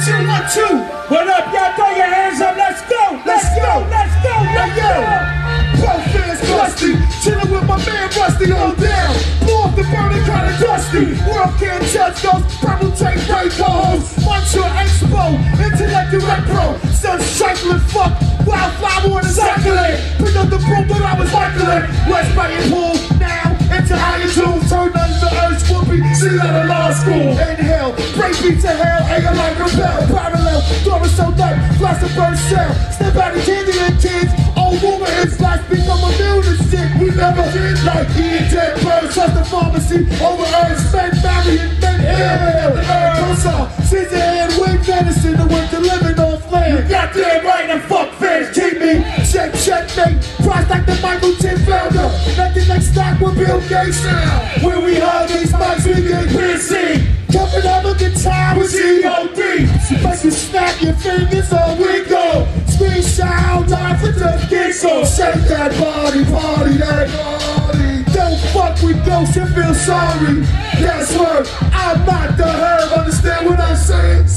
2. What up, y'all? Throw your hands up. Let's go. Let's go. Let's go. Let's go. Pro fans Rusty, chillin' with my man Rusty on down. Blow off the burning kinda dusty. World can't judge those purple tape rainbows. Muncher Expo, intellect direct pro. Sun trifling fuck, wildflower on the circulate. Pick up the broom, but I was circling. West Brighton Pool, now into higher tune. Turn under the earth, whoopee, see out of law school. Inhale, break beat to hell, anger like a bell. Parallel, throwing so dark, flash a bird shell. Step out of candy and kids, old woman hits flash, become immune to shit. We never did like eating dead birds. Trust the pharmacy, over earth, men marrying men ill. Close off, scissor hand, wing medicine, the way to living off land. You got that right, and fuck fans, keep me. Checkmate, price like the Michael Tim founder. Nothing like stock with Bill Gates. When we hug these mics, we get busy. Coming up a guitar with G.O.D. Make you snap your fingers on we go. Screen shout out for the gig, so shake that body, party that body. Don't fuck with ghosts and feel sorry. That's word, I'm not the herb. Understand what I'm saying?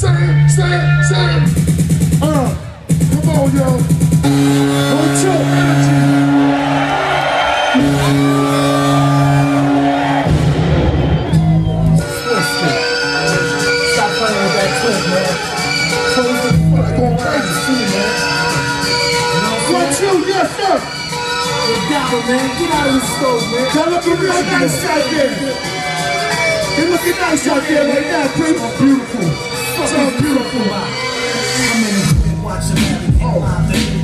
Come on, yo. Hold your energy. Stop playing with that clip, man. Close the fuck, going crazy soon, man. 1, 2, yes, sir. Get down, man. Get out of the stove, man. Y'all looking real nice out there. You're looking nice out there right now, Prince. Beautiful. So beautiful. I'm in the crib watching everything live.